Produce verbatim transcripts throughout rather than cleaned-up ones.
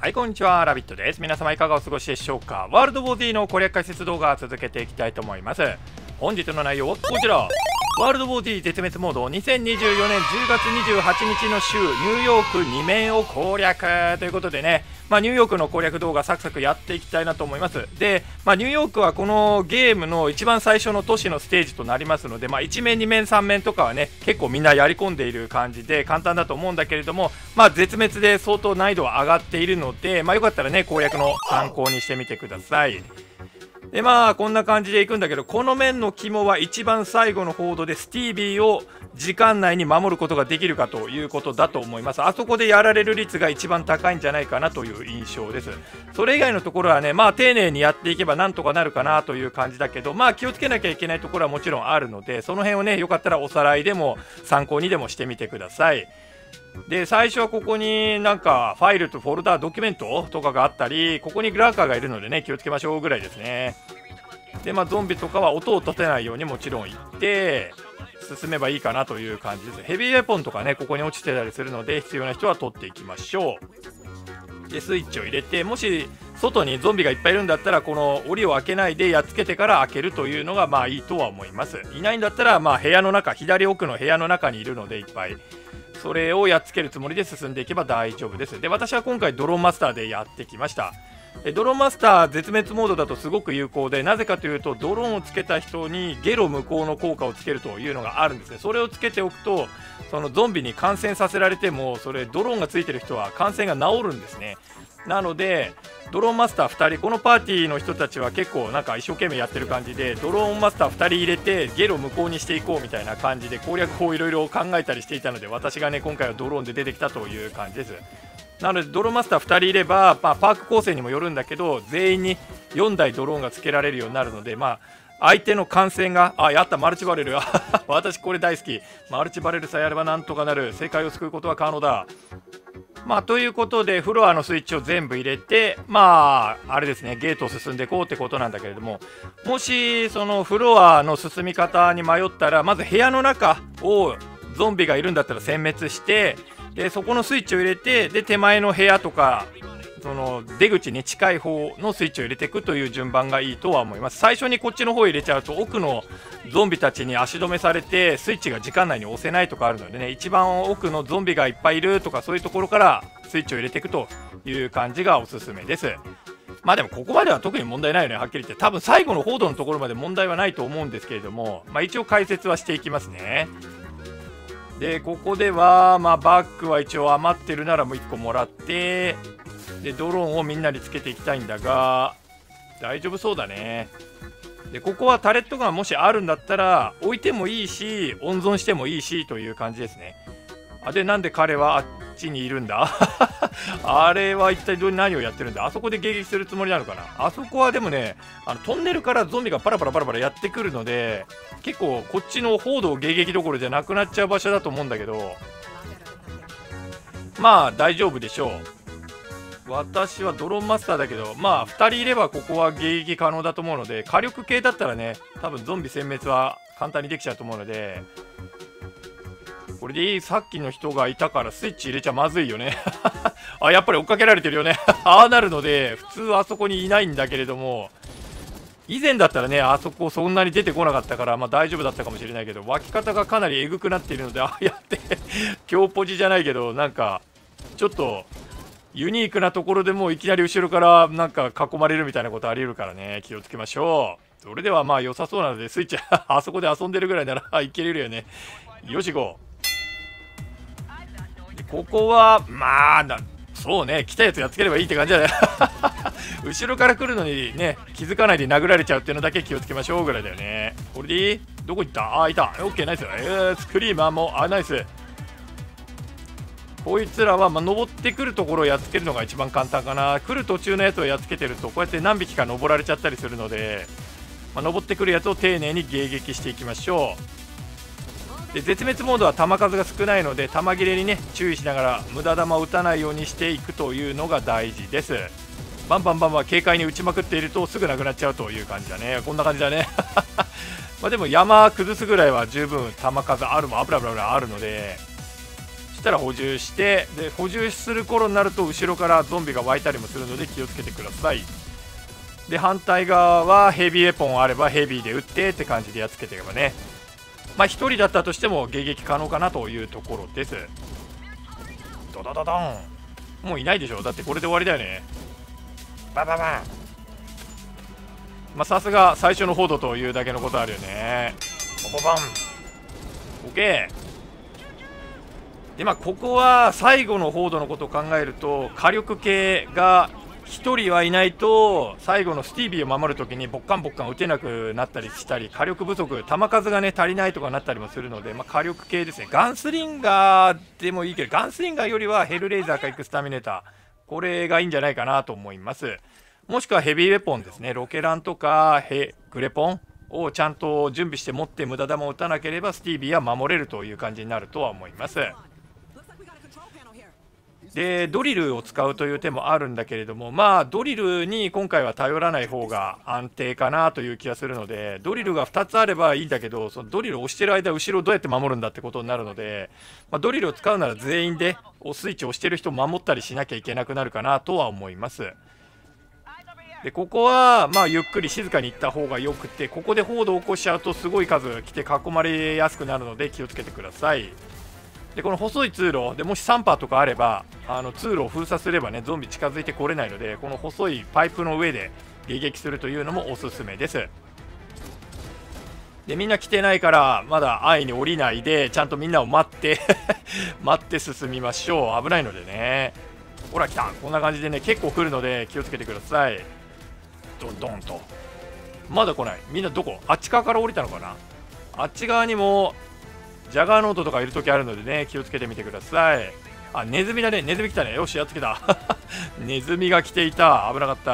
はい、こんにちは。ラビットです。皆様いかがお過ごしでしょうか。ワールドウォー D の攻略解説動画を続けていきたいと思います。本日の内容はこちら。ワールドウォー D 絶滅モードにせんにじゅうよねんじゅうがつにじゅうはちにちの週ニューヨークに面を攻略ということでね、まあ、ニューヨークの攻略動画サクサクやっていきたいなと思います。で、まあ、ニューヨークはこのゲームの一番最初の都市のステージとなりますので、まあ、いち面に面さん面とかはね結構みんなやり込んでいる感じで簡単だと思うんだけれども、まあ、絶滅で相当難易度は上がっているので、まあ、よかったらね攻略の参考にしてみてください。でまあこんな感じでいくんだけど、この面の肝は一番最後のホードでスティービーを時間内に守ることができるかということだと思います。あそこでやられる率が一番高いんじゃないかなという印象です。それ以外のところはね、まあ丁寧にやっていけばなんとかなるかなという感じだけど、まあ気をつけなきゃいけないところはもちろんあるので、その辺をねよかったらおさらいでも参考にでもしてみてください。で最初はここになんかファイルとフォルダードキュメントとかがあったり、ここにグラーカーがいるのでね気をつけましょうぐらいですね。でまあゾンビとかは音を立てないようにもちろん行って進めばいいかなという感じです。ヘビーウェポンとかねここに落ちてたりするので必要な人は取っていきましょう。でスイッチを入れて、もし外にゾンビがいっぱいいるんだったらこの檻を開けないでやっつけてから開けるというのがまあいいとは思います。いないんだったらまあ部屋の中、左奥の部屋の中にいるのでいっぱいそれをやっつけるつもりで進んでいけば大丈夫です。で私は今回ドローンマスターでやってきました。ドローンマスター絶滅モードだとすごく有効で、なぜかというとドローンをつけた人にゲロ無効の効果をつけるというのがあるんですね。それをつけておくとそのゾンビに感染させられてもそれドローンがついてる人は感染が治るんですね。なのでドローンマスターふたり、このパーティーの人たちは結構なんか一生懸命やってる感じで、ドローンマスターふたり入れてゲロ無効にしていこうみたいな感じで攻略法をいろいろ考えたりしていたので、私がね今回はドローンで出てきたという感じです。なのでドローンマスターふたりいれば、まあ、パーク構成にもよるんだけど全員によんだいドローンがつけられるようになるので、まあ相手の感染があやったマルチバレル私これ大好き。マルチバレルさえあればなんとかなる。世界を救うことは可能だ。まあということでフロアのスイッチを全部入れて、まああれですねゲートを進んでいこうってことなんだけれども、もしそのフロアの進み方に迷ったらまず部屋の中をゾンビがいるんだったら殲滅して、でそこのスイッチを入れて、で手前の部屋とかその出口に近い方のスイッチを入れていくという順番がいいとは思います。最初にこっちの方を入れちゃうと奥のゾンビたちに足止めされてスイッチが時間内に押せないとかあるのでね、一番奥のゾンビがいっぱいいるとかそういうところからスイッチを入れていくという感じがおすすめです。まあでもここまでは特に問題ないよね、はっきり言って。多分最後の報道のところまで問題はないと思うんですけれども、まあ一応解説はしていきますね。でここでは、まあ、バッグは一応余ってるならもういっこもらって、でドローンをみんなにつけていきたいんだが大丈夫そうだね。でここはタレットガンもしあるんだったら置いてもいいし温存してもいいしという感じですね。あでなんで彼はあっちにいるんだあれは一体ど何をやってるんだ。あそこで迎撃するつもりなのかな。あそこはでもねあのトンネルからゾンビがパラパラパラパラやってくるので結構こっちの報道迎撃どころじゃなくなっちゃう場所だと思うんだけど、まあ大丈夫でしょう。私はドローンマスターだけどまあふたりいればここは迎撃可能だと思うので、火力系だったらね多分ゾンビ殲滅は簡単にできちゃうと思うので、これでいい。さっきの人がいたからスイッチ入れちゃまずいよねあやっぱり追っかけられてるよねああなるので普通あそこにいないんだけれども、以前だったらねあそこそんなに出てこなかったからまあ大丈夫だったかもしれないけど、湧き方がかなりえぐくなっているのでああやって強ポジじゃないけどなんかちょっとユニークなところでもういきなり後ろからなんか囲まれるみたいなことあり得るからね気をつけましょう。それではまあ良さそうなのでスイッチあそこで遊んでるぐらいならいけれるよね。よしゴー。ここはまあそうね来たやつやっつければいいって感じだね後ろから来るのにね気づかないで殴られちゃうっていうのだけ気をつけましょうぐらいだよね。これでいい？どこ行った？ああいた。オッケーナイス。えー、スクリーマーもあナイス。こいつらはまあ登ってくるところをやっつけるのが一番簡単かな。来る途中のやつをやっつけてるとこうやって何匹か登られちゃったりするので、まあ、登ってくるやつを丁寧に迎撃していきましょう。で絶滅モードは弾数が少ないので弾切れにね注意しながら無駄弾を撃たないようにしていくというのが大事です。バンバンバンバン軽快に撃ちまくっているとすぐなくなっちゃうという感じだね。こんな感じだねまあでも山崩すぐらいは十分弾数あるも油油あるのでそしたら補充して、で補充する頃になると後ろからゾンビが湧いたりもするので気をつけてください。で反対側はヘビーエポンあればヘビーで撃ってって感じでやっつけていけばね、まあひとりだったとしても迎撃可能かなというところです。ドドドドン。もういないでしょ、だってこれで終わりだよね。バババン。まあさすが最初の報道というだけのことあるよね。ボボバン。オッケー。でまあここは最後の報道のことを考えると火力系がひとりはいないと最後のスティービーを守るときにボッカンボッカン打てなくなったりしたり、火力不足、弾数がね足りないとかなったりもするので、まあ、火力系ですね。ガンスリンガーでもいいけど、ガンスリンガーよりはヘルレイザーかエクスターミネーター、これがいいんじゃないかなと思います。もしくはヘビーウェポンですね。ロケランとかヘグレポンをちゃんと準備して持って無駄弾を打たなければスティービーは守れるという感じになるとは思います。でドリルを使うという手もあるんだけれども、まあドリルに今回は頼らない方が安定かなという気がするので、ドリルがふたつあればいいんだけど、そのドリルを押してる間後ろをどうやって守るんだってことになるので、まあ、ドリルを使うなら全員でスイッチを押してる人を守ったりしなきゃいけなくなるかなとは思います。でここはまあゆっくり静かに行った方がよくて、ここで報道を起こしちゃうとすごい数来て囲まれやすくなるので気をつけてください。でこの細い通路でもしサンパーとかあればあの通路を封鎖すればねゾンビ近づいてこれないので、この細いパイプの上で迎撃するというのもおすすめです。でみんな来てないからまだ安易に降りないでちゃんとみんなを待って待って進みましょう。危ないのでね。ほら来た。こんな感じでね結構来るので気をつけてください。ドンドンと。まだ来ない。みんなどこ？あっち側から降りたのかな。あっち側にもジャガーノートとかいるときあるのでね気をつけてみてください。あ、ネズミだね。ネズミ来たね。よしやっつけたネズミが来ていた。危なかった。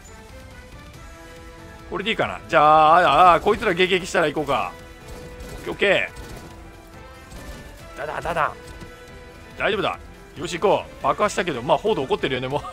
これでいいかな。じゃあああこいつら迎撃したら行こうか。オッケーオッケー。だだだだ大丈夫だ。よし行こう。爆破したけどまあ報道起こってるよねも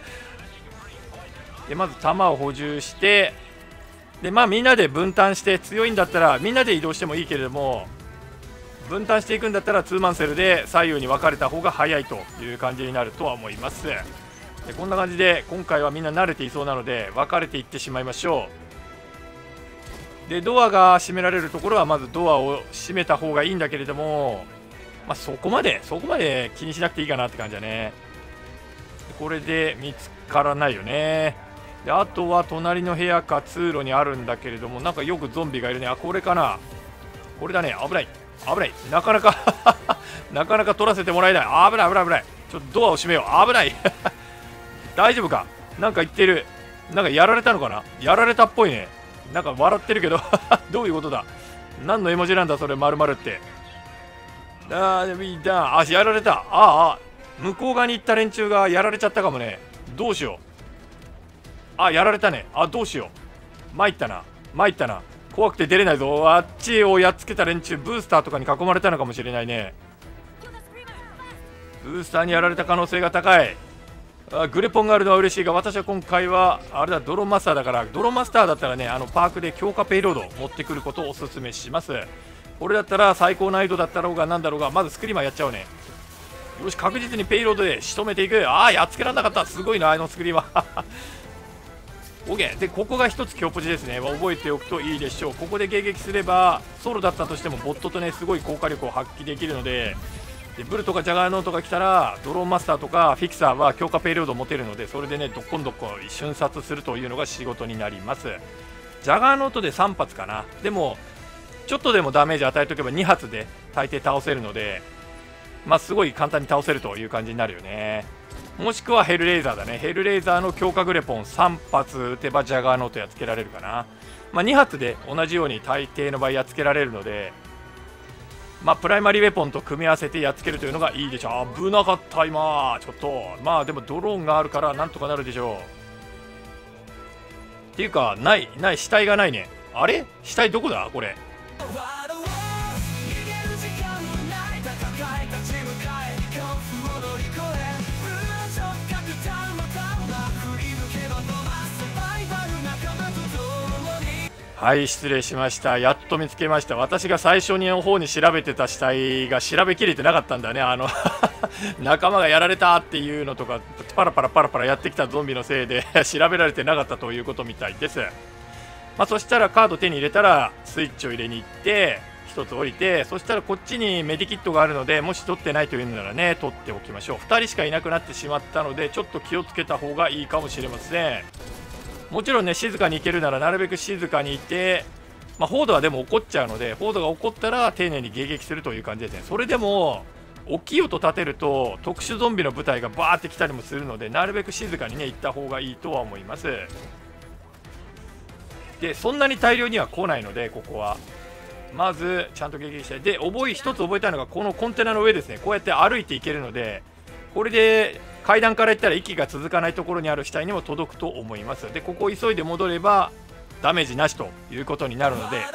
うでまず弾を補充して、でまあみんなで分担して、強いんだったらみんなで移動してもいいけれども、分担していくんだったらツーマンセルで左右に分かれた方が早いという感じになるとは思います。でこんな感じで今回はみんな慣れていそうなので分かれていってしまいましょう。でドアが閉められるところはまずドアを閉めた方がいいんだけれども、まあ、そこまでそこまで気にしなくていいかなって感じだね。これで見つからないよね。であとは隣の部屋か通路にあるんだけれども、なんかよくゾンビがいるね。あこれかな。これだね。危ない危ない。なかなかなかなか取らせてもらえない。危ない危ない危ない。ちょっとドアを閉めよう。危ない大丈夫か。なんか言ってる。なんかやられたのかな。やられたっぽいね。なんか笑ってるけどどういうことだ。何の絵文字なんだそれ。丸々ってあーいいだ。あやられた。ああ向こう側に行った連中がやられちゃったかもね。どうしよう。あやられたね。あどうしよう。参ったな参ったな。怖くて出れないぞ。あっちをやっつけた連中ブースターとかに囲まれたのかもしれないね。ブースターにやられた可能性が高い。あグレポンがあるのは嬉しいが、私は今回はあれだドローンマスターだから、ドローンマスターだったらねあのパークで強化ペイロードを持ってくることをおすすめします。これだったら最高難易度だったろうがなんだろうがまずスクリーマーやっちゃおうね。よし確実にペイロードで仕留めていく。ああやっつけられなかった。すごいなあのスクリーマーOK でここが一つ強ポジですね。覚えておくといいでしょう。ここで迎撃すればソロだったとしてもボットとねすごい効果力を発揮できるので、でブルとかジャガーノートが来たらドローンマスターとかフィクサーは強化ペイロードを持てるので、それでねどっこんどっこん瞬殺するというのが仕事になります。ジャガーノートでさん発かな。でもちょっとでもダメージ与えておけばに発で大抵倒せるので、まあすごい簡単に倒せるという感じになるよね。もしくはヘルレイザーだね。ヘルレイザーの強化グレポンさん発撃てばジャガーノートやっつけられるかな。まあ、に発で同じように大抵の場合やっつけられるので、まあ、プライマリーウェポンと組み合わせてやっつけるというのがいいでしょう。危なかった今ちょっと。まあでもドローンがあるからなんとかなるでしょう。っていうかないない死体がないね。あれ死体どこだこれ。 はい、失礼しました。やっと見つけました。私が最初にの方に調べてた死体が調べきれてなかったんだね。あの仲間がやられたっていうのとかパラパラパラパラやってきたゾンビのせいで調べられてなかったということみたいです。まあ、そしたらカード手に入れたらスイッチを入れに行ってひとつ降りて、そしたらこっちにメディキットがあるので、もし取ってないというのならね取っておきましょう。ふたりしかいなくなってしまったのでちょっと気をつけた方がいいかもしれません。もちろんね静かに行けるならなるべく静かにいて、まあ、フォードはでも怒っちゃうのでフォードが怒ったら丁寧に迎撃するという感じですね。それでも大きい音立てると特殊ゾンビの部隊がバーって来たりもするので、なるべく静かにね行った方がいいとは思います。でそんなに大量には来ないので、ここはまずちゃんと迎撃してで覚え一つ覚えたいのがこのコンテナの上ですね。こうやって歩いていけるので、これで階段から行ったら息が続かないところにある死体にも届くと思います。でここを急いで戻ればダメージなしということになるので、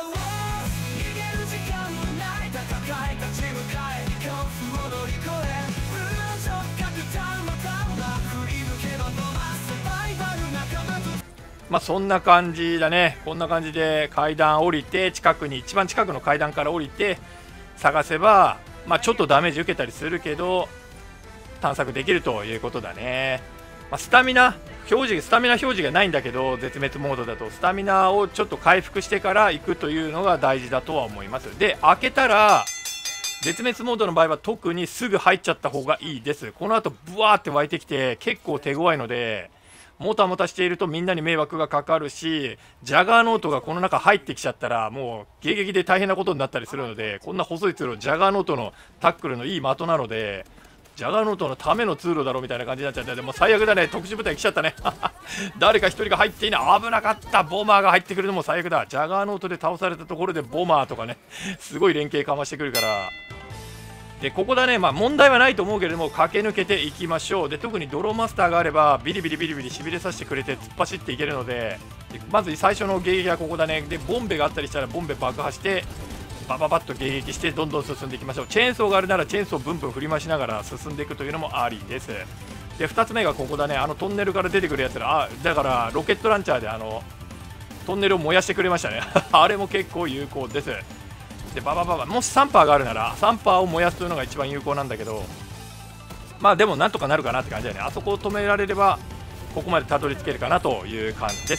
まあそんな感じだね。こんな感じで階段降りて近くに一番近くの階段から降りて探せば、まあちょっとダメージ受けたりするけど探索できるということだね。まあ、スタミナ表示スタミナ表示がないんだけど、絶滅モードだとスタミナをちょっと回復してから行くというのが大事だとは思います。で開けたら絶滅モードの場合は特にすぐ入っちゃった方がいいです。この後ブワーって湧いてきて結構手強いので、もたもたしているとみんなに迷惑がかかるし、ジャガーノートがこの中入ってきちゃったらもう迎撃で大変なことになったりするので、こんな細い通路ジャガーノートのタックルのいい的なので、ジャガーノートのための通路だろうみたいな感じになっちゃって、でも最悪だね。特殊部隊来ちゃったね誰か一人が入っていない。危なかった。ボマーが入ってくるのも最悪だ。ジャガーノートで倒されたところでボマーとかねすごい連携かましてくるから。でここだね、まあ問題はないと思うけれども駆け抜けていきましょう。で特にドローマスターがあればビリビリビリビリしびれさせてくれて突っ走っていけるので、でまず最初の迎撃はここだね。でボンベがあったりしたらボンベ爆破してバババッと迎撃してどんどん進んでいきましょう。チェーンソーがあるならチェーンソーブンブン振り回しながら進んでいくというのもありです。でふたつめがここだね。あのトンネルから出てくるやつら、あだからロケットランチャーであのトンネルを燃やしてくれましたねあれも結構有効です。でババババもしサンパーがあるならサンパーを燃やすというのが一番有効なんだけど、まあでもなんとかなるかなって感じだよね。あそこを止められればここまでたどり着けるかなという感じです。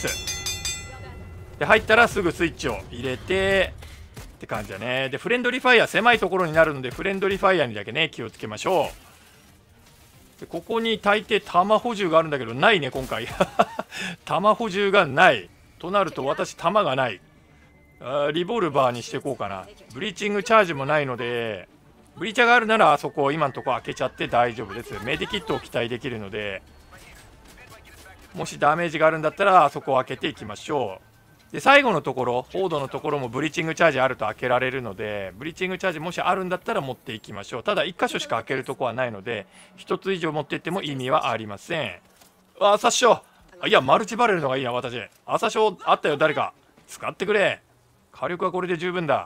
で入ったらすぐスイッチを入れてって感じだね。でフレンドリーファイヤー狭いところになるのでフレンドリーファイヤーにだけね気をつけましょう。でここに大抵弾補充があるんだけどないね今回弾補充がないとなると私弾がない。あリボルバーにしていこうかな。ブリーチングチャージもないので、ブリーチャーがあるならあそこを今のところ開けちゃって大丈夫です。メディキットを期待できるので、もしダメージがあるんだったらあそこを開けていきましょう。で最後のところフォードのところもブリーチングチャージあると開けられるので、ブリーチングチャージもしあるんだったら持っていきましょう。ただいっ箇所しか開けるとこはないのでひとつ以上持っていっても意味はありません。あ殺傷、いやマルチバレルのがいいな。私朝傷あったよ。誰か使ってくれ。火力はこれで十分だ。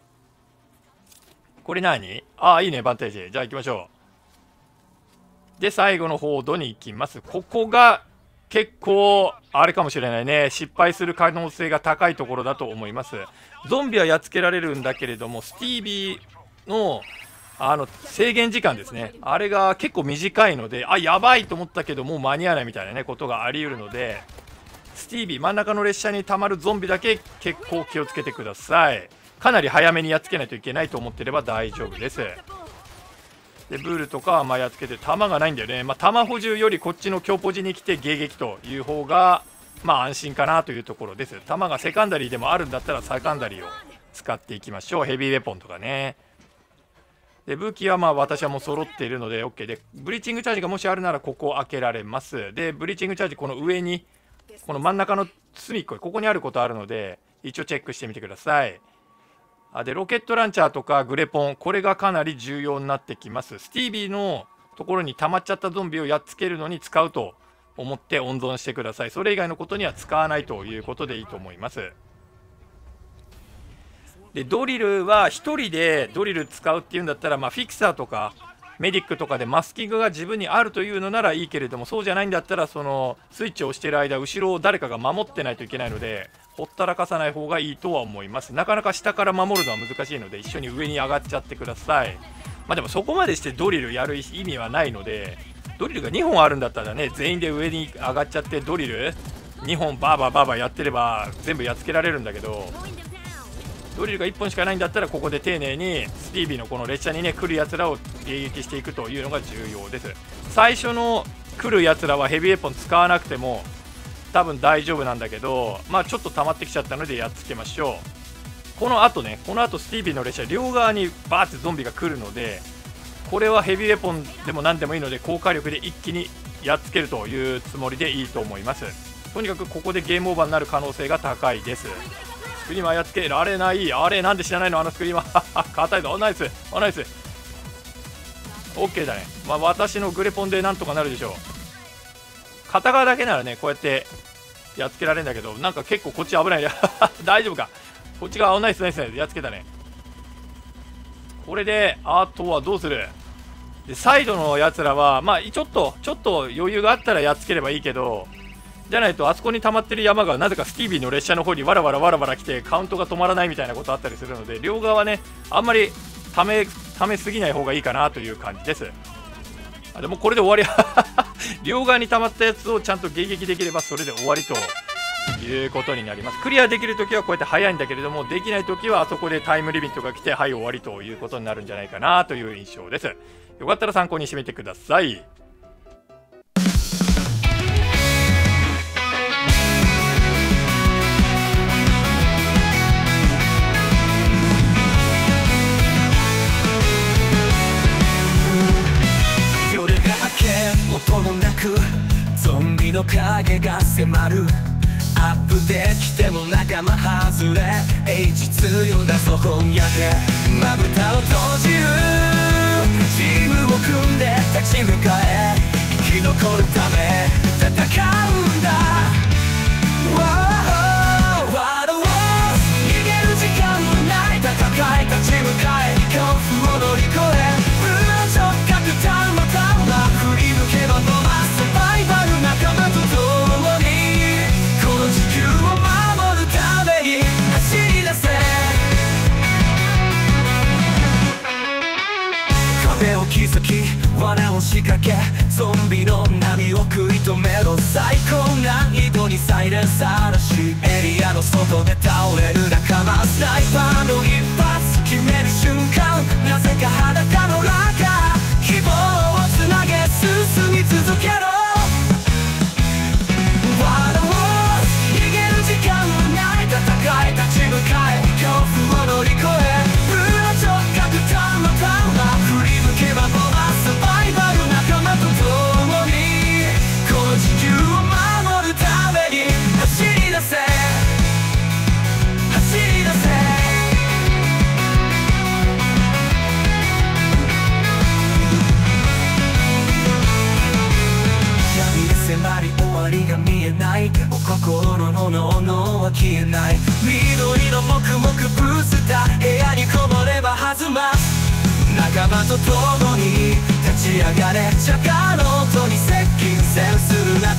これ何？ああいいねバンテージ。じゃあ行きましょう。で最後のフォードに行きます。ここが結構あれかもしれないね。失敗する可能性が高いところだと思います。ゾンビはやっつけられるんだけれどもスティービーのあの制限時間ですね、あれが結構短いので、あやばいと思ったけどもう間に合わないみたいなねことがあり得るので、スティービー真ん中の列車にたまるゾンビだけ結構気をつけてください。かなり早めにやっつけないといけないと思ってれば大丈夫です。でブールとかはまあやっつけて弾がないんだよね。まあ弾補充よりこっちの強ポジに来て迎撃という方がまあ安心かなというところです。弾がセカンダリーでもあるんだったらセカンダリーを使っていきましょう。ヘビーウェポンとかね。で武器はまあ私はもう揃っているので OK で、ブリーチングチャージがもしあるならここを開けられます。でブリーチングチャージこの上にこの真ん中の隅っこここにあることあるので一応チェックしてみてください。あでロケットランチャーとかグレポン、これがかなり重要になってきます。スティービーのところに溜まっちゃったゾンビをやっつけるのに使うと思って温存してください。それ以外のことには使わないということでいいと思います。でドリルはひとりでドリル使うっていうんだったら、まあ、フィクサーとかメディックとかでマスキングが自分にあるというのならいいけれども、そうじゃないんだったらそのスイッチを押している間後ろを誰かが守ってないといけないので、 ほったらかさない方がいいとは思います。なかなか下から守るのは難しいので一緒に上に上がっちゃってください。まあでもそこまでしてドリルやる意味はないので、ドリルがにほんあるんだったらね、全員で上に上がっちゃってドリルにほんバーバーバーバーやってれば全部やっつけられるんだけど、ドリルがいっぽんしかないんだったらここで丁寧にスティービーのこの列車にね来るやつらを迎撃していくというのが重要です。最初の来るやつらはヘビーエポン使わなくても多分大丈夫なんだけど、まあちょっと溜まってきちゃったのでやっつけましょう。この後ね、この後スティービーの列車両側にバーってゾンビが来るので、これはヘビーエポンでも何でもいいので高火力で一気にやっつけるというつもりでいいと思います。とにかくここでゲームオーバーになる可能性が高いです。スクリーマーやっつけられない。あれなんで知らないのあのスクリーマー硬いぞ。ナイスナイス OK だね。まあ私のグレポンでなんとかなるでしょう。片側だけならねこうやってやっつけられるんだけど、なんか結構こっち危ないね大丈夫か。こっち側ナイスナイスナイスやっつけたね。これであとはどうする。でサイドのやつらはまあちょっとちょっと余裕があったらやっつければいいけど、じゃないとあそこに溜まってる山がなぜかスティービーの列車の方にわらわらわらわら来てカウントが止まらないみたいなことあったりするので、両側ねあんまり溜め溜めすぎない方がいいかなという感じです。あでもこれで終わり両側に溜まったやつをちゃんと迎撃できればそれで終わりということになります。クリアできるときはこうやって早いんだけれども、できないときはあそこでタイムリミットが来てはい終わりということになるんじゃないかなという印象です。よかったら参考にしてみてください。 夜が明け音もなくゾンビの影が迫る。アップできても仲間外れ H 強だぞ今夜でまぶたを閉じる。チームを組んで立ち向かえ、生き残るため戦うんだ。ワードを逃げる時間もない戦い立ち向かえ、恐怖を乗り越え無の直角たまたま振り抜けばのマスサバイバル仲間と共にこの地球を守るために走り出せ。壁を築き罠を仕掛けゾンビの波を食い止めろ。最高難易度にサイレンサーらしいエリアの外で倒れる仲間。スナイパーの一発決める瞬間、なぜか裸の中希望をつなげ進み続けろ。ワードを逃げる時間もない戦い立ち向かえ、恐怖を乗り越え無の直角たまたま振り向けばボマサバイバル仲間と共にこの地球を守るために走り出せ走り出せ。闇で迫り終わりが見えない、お心の炎は消えない。緑の黙々ブースター部屋にこもれば弾ます仲間と共に立ち上がれ。チャカの音に接近戦するな